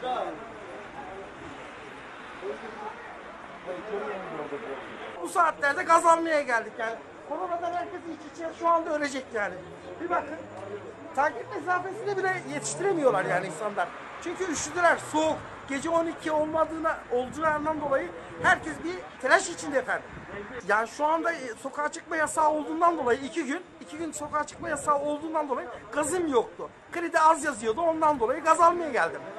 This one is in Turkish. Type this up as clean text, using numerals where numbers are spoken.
Bu saatlerde gaz almaya geldik yani. Koronadan herkes iç içe şu anda ölecek yani. Bir bakın. Takip mesafesini bile yetiştiremiyorlar yani insanlar. Çünkü üşüdüler, soğuk. Gece 12 olacağından dolayı herkes bir telaş içinde efendim. Yani şu anda sokağa çıkma yasağı olduğundan dolayı 2 gün sokağa çıkma yasağı olduğundan dolayı gazım yoktu. Kredi az yazıyordu, ondan dolayı gaz almaya geldim.